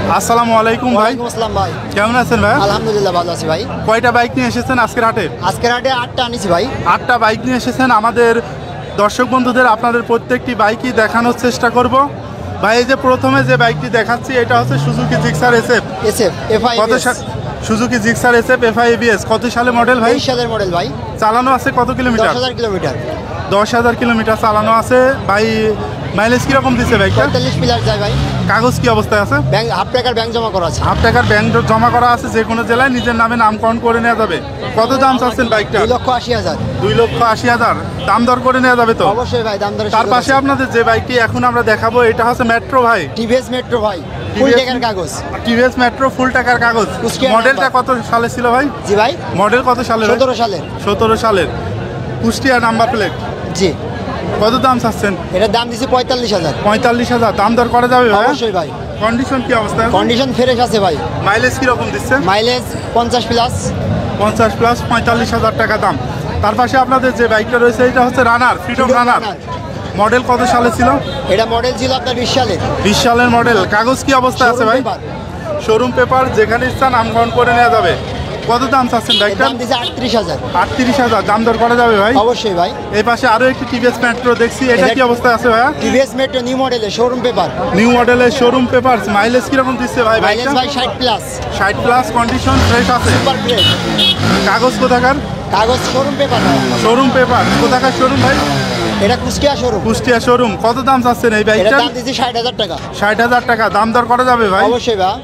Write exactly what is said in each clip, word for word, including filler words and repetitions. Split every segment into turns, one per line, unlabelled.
আসসালামু আলাইকুম ভাই।
ওয়ালাইকুম আসসালাম ভাই।
কেমন আছেন ভাই?
আলহামদুলিল্লাহ ভালো আছি ভাই।
কয়টা বাইক নিয়ে এসেছেন আজকের হাটে?
আজকের হাটে আটটা আনিছি ভাই।
আটটা বাইক নিয়ে এসেছেন। আমাদের দর্শক বন্ধুদের আপনাদের প্রত্যেকটি বাইকই দেখানোর চেষ্টা করব। ভাই এই যে প্রথমে যে বাইকটি দেখাচ্ছি এটা হচ্ছে Suzuki Gixxer SF.
SF FI
কত Suzuki Gixxer SF FI ABS কত সালে মডেল ভাই?
তেইশ সালের মডেল ভাই।
চালানো আছে কত কিলোমিটার?
দশ হাজার কিলোমিটার।
দশ হাজার কিলোমিটার চালানো আছে ভাই। মাইলেজ কিরকম দিচ্ছে বাইকটা?
পঁয়তাল্লিশ প্লাস যায় ভাই।
কাগজ কি অবস্থায় আছে?
ব্যাংক হাফ টাকার ব্যাংক জমা করা আছে।
হাফ টাকার ব্যাংক জমা করা আছে, যে কোনো জেলায় নিজের নামে নামকরণ করে নেওয়া যাবে। কত দাম চাচ্ছেন বাইকটা?
দুই লক্ষ আশি হাজার।
দুই লক্ষ আশি হাজার দাম দর করে নেওয়া যাবে তো?
অবশ্যই ভাই, দাম দর।
তার পাশে আপনাদের যে বাইকটি এখন আমরা দেখাবো এটা হচ্ছে মেট্রো ভাই।
টিভিএস মেট্রো ভাই, ফুল টাকার কাগজ।
টিভিএস মেট্রো ফুল টাকার কাগজ। মডেলটা কত সালে ছিল ভাই?
জি ভাই,
মডেল কত সালের?
সতেরো সালের।
সতেরো সালের কুষ্টিয়া নাম্বার প্লেট।
জি।
কত দাম চাচ্ছেন?
এটার দাম দিচ্ছি পঁয়তাল্লিশ হাজার।
পঁয়তাল্লিশ হাজার দাম দর করা যাবে ভাই?
অবশ্যই ভাই।
কন্ডিশন কি অবস্থা?
কন্ডিশন ফ্রেশ আছে ভাই।
মাইলেজ কিরকম দিচ্ছে?
মাইলেজ পঞ্চাশ প্লাস।
পঞ্চাশ প্লাস পঁয়তাল্লিশ হাজার টাকা দাম। তার পাশে আপনাদের যে বাইকটা রয়েছে এটা হচ্ছে রানার, ফ্রিডম রানার। মডেল কত সালে ছিল?
এটা মডেল ছিল আপনার বিশ সালের।
বিশ সালের মডেল। কাগজ কি অবস্থা আছে ভাই? শোরুম পেপার, যেখানে ইচ্ছা নামকরণ করে নেওয়া যাবে। কত দাম চাচ্ছেন বাইকটা?
দাম দিচ্ছে আটত্রিশ হাজার।
আটত্রিশ হাজার দাম দর করা যাবে ভাই?
অবশ্যই ভাই।
এই পাশে আরো একটি টিভিএস মেট্রো দেখছি, এটা কি অবস্থায় আছে ভাইয়া?
টিভিএস মেট্রো নিউ মডেলের শোরুম পেপার।
নিউ মডেলের শোরুম পেপার। মাইলেজ কিরকম দিচ্ছে ভাই?
মাইলেজ ভাই ষাট প্লাস।
ষাট প্লাস, কন্ডিশন ফ্রেশ আছে।
Super fresh.
কাগজ কোথাকার?
কাগজ শোরুম পেপার ভাই।
Showroom paper. কোথাকার শোরুম ভাই?
এটা কুষ্টিয়া শোরুম।
কুষ্টিয়া শোরুম। কত দাম চাচ্ছেন এই বাইকটার?
এটার দাম দিচ্ছি ষাট হাজার টাকা।
ষাট হাজার টাকা দাম দর করা যাবে ভাই?
অবশ্যই ভাই।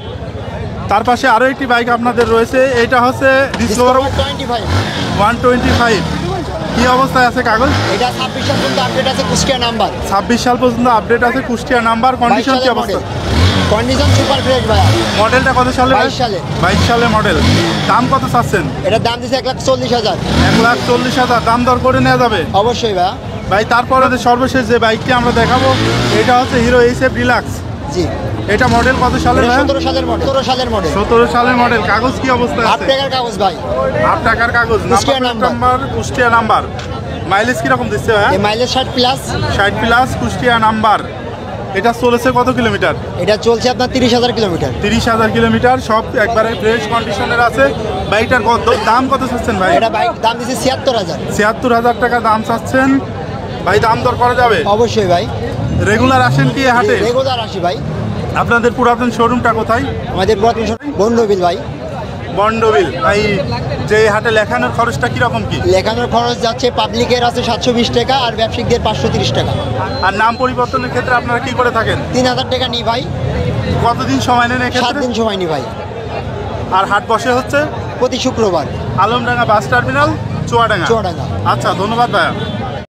তার পাশে আরো একটি বাইক আপনাদের রয়েছে, এটা হচ্ছে Discover
twenty five.
One twenty five. কি অবস্থায় আছে কাগজ?
এটা ছাব্বিশ সাল পর্যন্ত আপডেট আছে, কুষ্টিয়া নাম্বার।
ছাব্বিশ সাল পর্যন্ত আপডেট আছে, কুষ্টিয়া নাম্বার। কন্ডিশন কি অবস্থা?
কন্ডিশন সুপার ফ্রেশ ভাই।
মডেলটা কত সালে?
বাইশ সালে।
বাইশ সালে মডেল। দাম কত চাচ্ছেন?
এটার দাম দিচ্ছে এক লাখ চল্লিশ হাজার।
এক লাখ চল্লিশ হাজার দাম দর করে নেওয়া যাবে?
অবশ্যই ভাই।
ভাই তারপরে সর্বশেষ যে বাইকটি আমরা দেখাবো এটা হচ্ছে হিরো এইচএফ ডিলাক্স।
জি।
এটা মডেল কত সালের?
সতেরো সালের মডেল। সতেরো সালের মডেল।
সতেরো সালের মডেল। কাগজ কি অবস্থায়
হাফ
আছে?
টাকার কাগজ ভাই।
হাফ টাকার কাগজ।
Kushtia
number, Kushtia number. Mileage কিরকম দিচ্ছে ভাই?
এই মাইলেজ ষাট প্লাস।
ষাট প্লাস, কুষ্টিয়া নাম্বার। এটা চলেছে কত কিলোমিটার?
এটা চলছে আপনার তিরিশ হাজার কিলোমিটার।
তিরিশ হাজার কিলোমিটার। সব একবারে ফ্রেশ কন্ডিশনের আছে। বাইকটার কত দাম কত চাচ্ছেন ভাই?
এটা বাইক দাম দিচ্ছে ছিয়াত্তর হাজার।
ছিয়াত্তর হাজার টাকা দাম চাচ্ছেন ভাই। দাম দর করা যাবে?
অবশ্যই ভাই।
রেগুলার আসেন কি হাটে?
রেগুলার আসি ভাই।
আপনাদের পুরাতন শোরুমটা কোথায়?
আমাদের পুরাতন বন্ডবিল ভাই।
বন্ডবিল ভাই। যে হাটে লেখানোর খরচটা কিরকম কি?
লেখানোর খরচ যাচ্ছে পাবলিকের আছে সাতশো বিশ টাকা আর ব্যবসায়িকদের পাঁচশো তিরিশ টাকা।
আর নাম পরিবর্তনের ক্ষেত্রে আপনারা কি করে থাকেন?
তিন হাজার টাকা নিই ভাই।
কতদিন সময় নেন এক্ষেত্রে?
সাত দিন সময় নিই ভাই।
আর হাট বসে হচ্ছে
প্রতি শুক্রবার।
Alamdanga bus terminal, Chuadanga.
চুয়াডাঙ্গা।
আচ্ছা, ধন্যবাদ ভাইয়া।